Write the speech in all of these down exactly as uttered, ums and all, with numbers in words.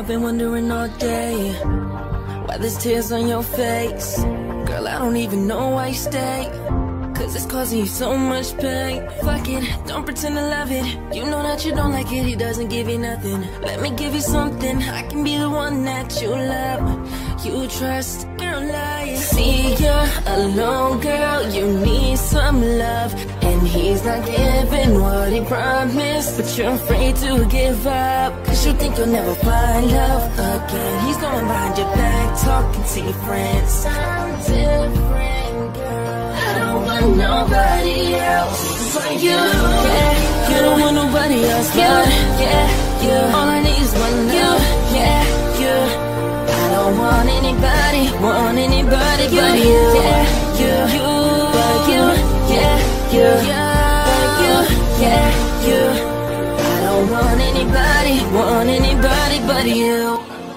I've been wondering all day why there's tears on your face. Girl, I don't even know why you stay, cause it's causing you so much pain. Fuck it, don't pretend to love it. You know that you don't like it, he doesn't give you nothing. Let me give you something, I can be the one that you love, you trust. Girl, I see you're alone, girl, you need some love, and he's not giving what he promised. But you're afraid to give up, cause you think you'll never find love again. He's going behind your back, talking to your friends. I'm different, girl, I don't want nobody else but you. Yeah, you don't want nobody else but you. Yeah, you. All I need is one love. Yeah, you. I don't want anybody, want anybody but you. Yeah, you, you, but you, yeah, you, but you, yeah, you. I don't want anybody, want anybody but you.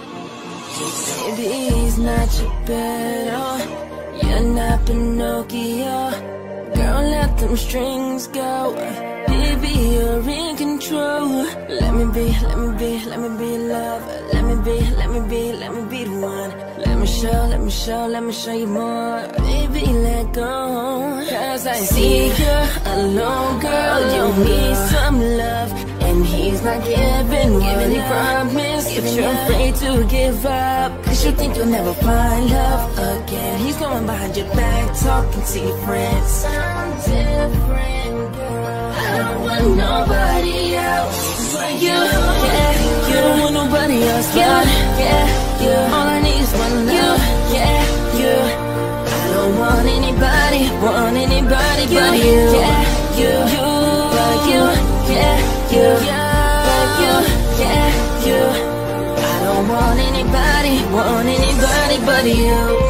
Maybe he's not your better, you're not Pinocchio. Girl, let them strings go, baby, you're in control. Let me be, let me be, let me be love. Let me be, let me be, let me be the one. Let me show, let me show, let me show you more. Baby, let go, cause I see you're alone, girl, you need some love, and he's not giving what he promised. But you're afraid to give up, cause you think you'll never find love again. He's going behind your back, talking to your friends. I'm different, girl, I don't want nobody else but you. Yeah, you don't want nobody else but yeah, you. All I need is one love. Yeah, you. I don't want anybody, want anybody but you. Yeah, you, you, but you. Yeah, you, but you. Yeah, you. I don't want anybody, want anybody but you.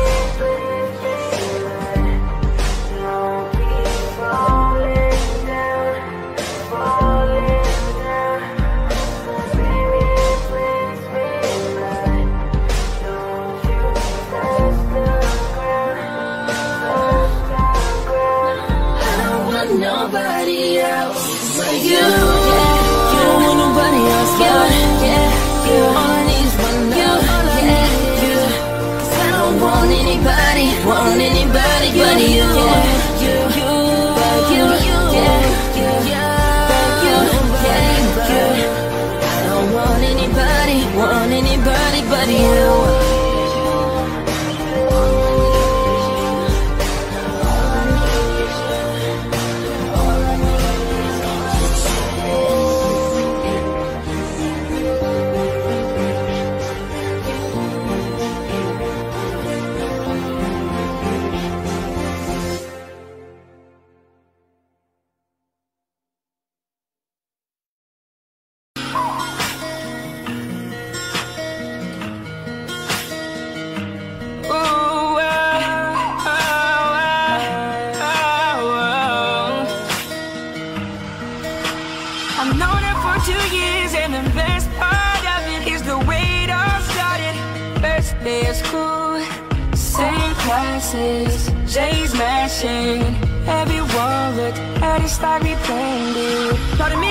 Nobody else but you. Yeah, you don't want nobody else but yeah, you. All I need is one love. Yeah, you. Cause I don't want anybody, want anybody but you. Yeah, you, you, but you, yeah, you, but you, yeah, you. I don't want anybody, want anybody but you. Jay's mashing. Everyone looked at us like we planned it. Thought it